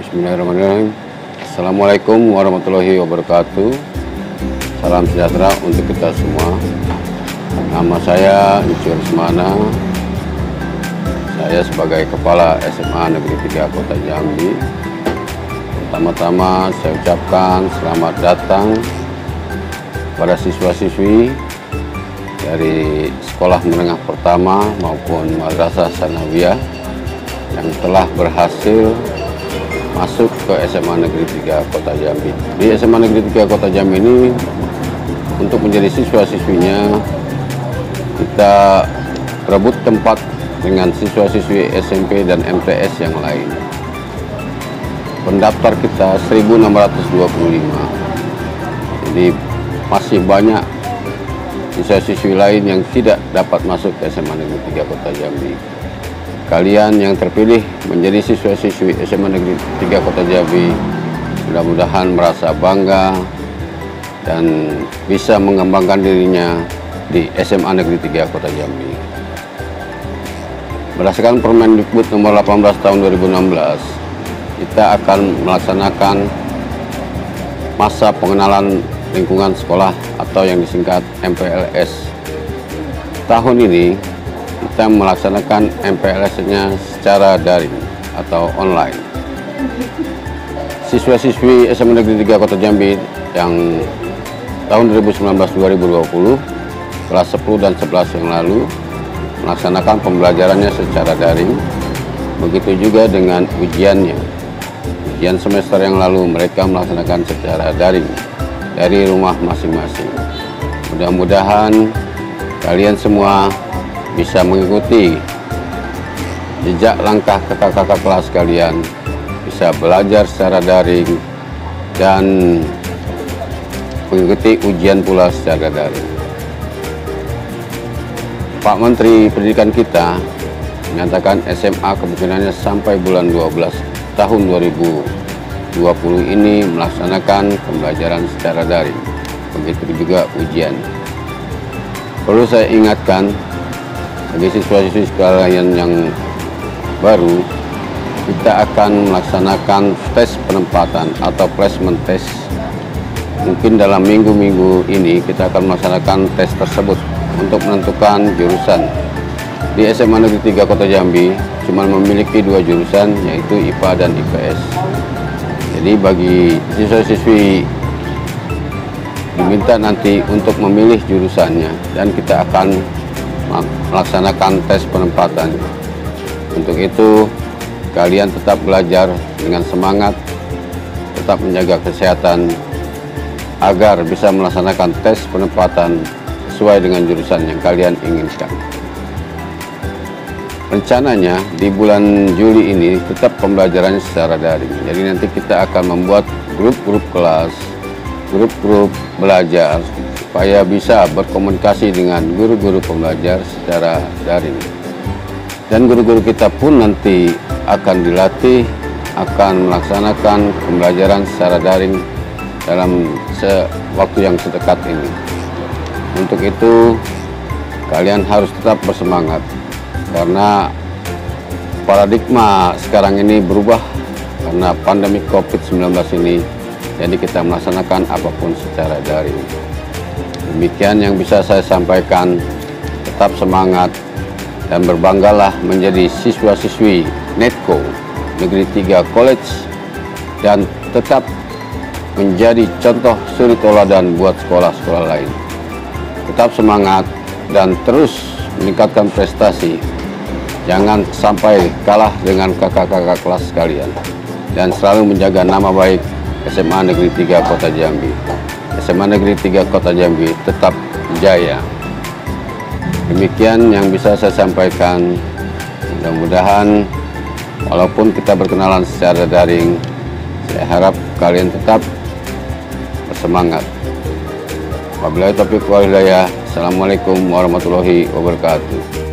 Bismillahirrahmanirrahim. Assalamualaikum warahmatullahi wabarakatuh. Salam sejahtera untuk kita semua. Nama saya Uci Rusmana. Saya sebagai Kepala SMA Negeri 3 Kota Jambi. Pertama-tama saya ucapkan selamat datang pada siswa-siswi dari sekolah menengah pertama maupun madrasah sanawiyah yang telah berhasil masuk ke SMA Negeri 3 Kota Jambi. Di SMA Negeri 3 Kota Jambi ini, untuk menjadi siswa-siswinya, kita berebut tempat dengan siswa-siswi SMP dan MTS yang lain. Pendaftar kita 1.625. Jadi masih banyak siswa-siswi lain yang tidak dapat masuk ke SMA Negeri 3 Kota Jambi. Kalian yang terpilih menjadi siswa-siswi SMA Negeri 3 Kota Jambi mudah-mudahan merasa bangga dan bisa mengembangkan dirinya di SMA Negeri 3 Kota Jambi. Berdasarkan Permendikbud nomor 18 tahun 2016, kita akan melaksanakan masa pengenalan lingkungan sekolah atau yang disingkat MPLS. Tahun ini kita melaksanakan MPLS-nya secara daring atau online. Siswa-siswi SMA Negeri 3 Kota Jambi yang tahun 2019-2020, kelas 10 dan 11 yang lalu, melaksanakan pembelajarannya secara daring. Begitu juga dengan ujiannya. Ujian semester yang lalu mereka melaksanakan secara daring dari rumah masing-masing. Mudah-mudahan kalian semua bisa mengikuti jejak langkah kakak-kakak kelas kalian, bisa belajar secara daring dan mengikuti ujian pula secara daring. Pak Menteri Pendidikan kita menyatakan SMA kemungkinannya sampai bulan 12 tahun 2020 ini melaksanakan pembelajaran secara daring, begitu juga ujian. Perlu saya ingatkan bagi siswa-siswi sekalian yang baru, kita akan melaksanakan tes penempatan atau placement test. Mungkin dalam minggu-minggu ini kita akan melaksanakan tes tersebut untuk menentukan jurusan. Di SMA Negeri 3 Kota Jambi cuma memiliki 2 jurusan, yaitu IPA dan IPS. Jadi bagi siswa-siswi diminta nanti untuk memilih jurusannya dan kita akan melaksanakan tes penempatan. Untuk itu kalian tetap belajar dengan semangat, tetap menjaga kesehatan agar bisa melaksanakan tes penempatan sesuai dengan jurusan yang kalian inginkan. Rencananya di bulan Juli ini tetap pembelajarannya secara daring. Jadi nanti kita akan membuat grup-grup kelas, grup-grup belajar supaya bisa berkomunikasi dengan guru-guru pembelajar secara daring. Dan guru-guru kita pun nanti akan dilatih, akan melaksanakan pembelajaran secara daring dalam waktu yang sedekat ini. Untuk itu, kalian harus tetap bersemangat, karena paradigma sekarang ini berubah karena pandemi COVID-19 ini, jadi kita melaksanakan apapun secara daring. Demikian yang bisa saya sampaikan. Tetap semangat dan berbanggalah menjadi siswa-siswi Netco Negeri 3 College dan tetap menjadi contoh suri teladan buat sekolah-sekolah lain. Tetap semangat dan terus meningkatkan prestasi. Jangan sampai kalah dengan kakak-kakak kelas kalian dan selalu menjaga nama baik SMA Negeri 3 Kota Jambi. SMA Negeri 3 Kota Jambi tetap jaya. Demikian yang bisa saya sampaikan. Mudah-mudahan walaupun kita berkenalan secara daring, saya harap kalian tetap bersemangat. Wabillahi taufiq wal hidayah. Assalamualaikum warahmatullahi wabarakatuh.